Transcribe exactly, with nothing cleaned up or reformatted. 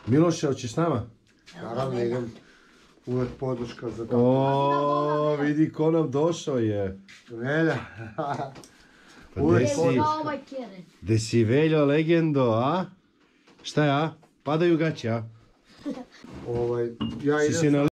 Miloše, hoćeš s nama? Naravno idem. Uvijek podrška za to. O, vidi ko nam došao je. Velja. Pa Uvijek gdje si, podrška. gdje si Veljo legendo, a? Šta je, a? Padaju gaće, a? Ovaj, ja Si idem se na